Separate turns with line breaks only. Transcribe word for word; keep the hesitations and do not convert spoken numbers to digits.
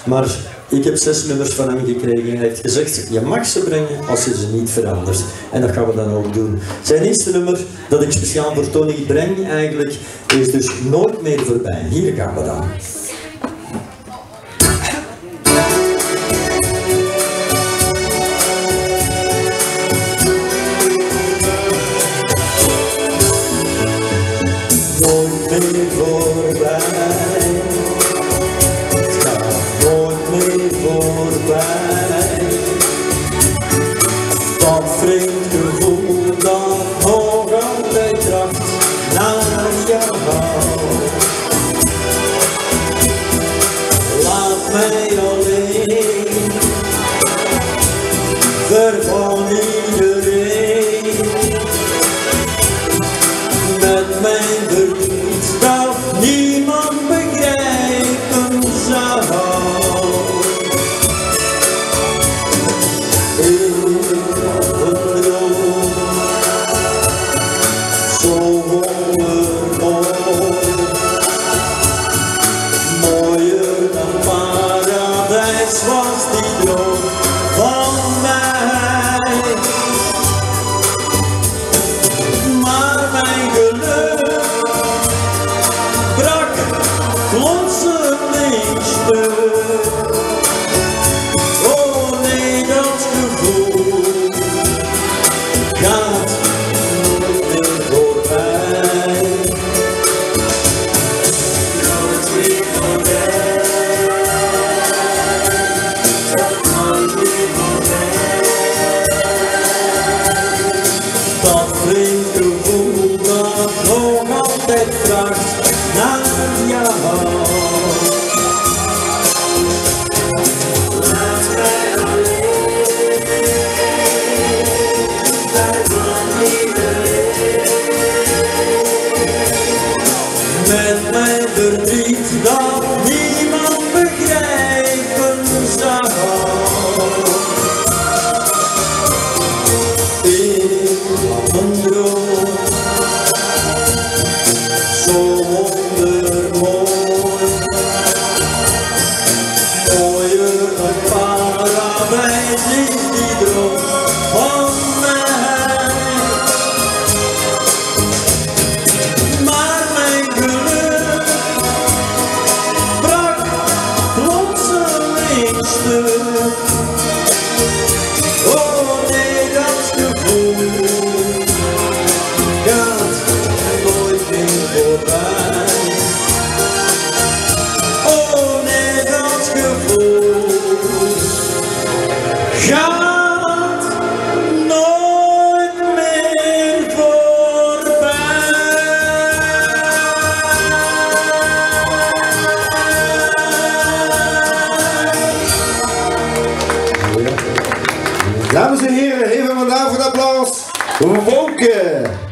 Maar ik heb zes nummers van hem gekregen en hij heeft gezegd, je mag ze brengen als je ze niet verandert. En dat gaan we dan ook doen. Zijn eerste nummer dat ik speciaal voor Tony breng eigenlijk, is dus Nooit meer voorbij. Hier gaan we dan. Nooit meer voorbij, het gaat nooit meer voorbij. Dat vreemd gevoel dat nog altijd tracht naar jou. Laat mij alleen, ver van iedereen, met mijn verdriet dat niemand begrijpen zou. Ik had een droom, zo wondermooi, mooier dan paradijs was die droom van mij. Maar mijn geluk brak plotseling stuk. Oh nee, dat gevoel gaat nooit meer voorbij. Nooit meer voorbij. Nooit meer voorbij. Dat vreemd gevoel dat nog altijd vraagt naar jou. Laat mij alleen, bij van iedereen, met mijn verdriet dat niemand begrijpen zou. Ik had een droom, zo wondermooi, mooier dan paradijs is die droom van mij. Maar mijn geluk brak plotseling stuk. Oh nee, dat gevoel gaat nooit meer voorbij. Oh nee, dat gevoel gaat nooit meer voorbij.
Dames en heren, even vandaag voor het applaus voor Wonke.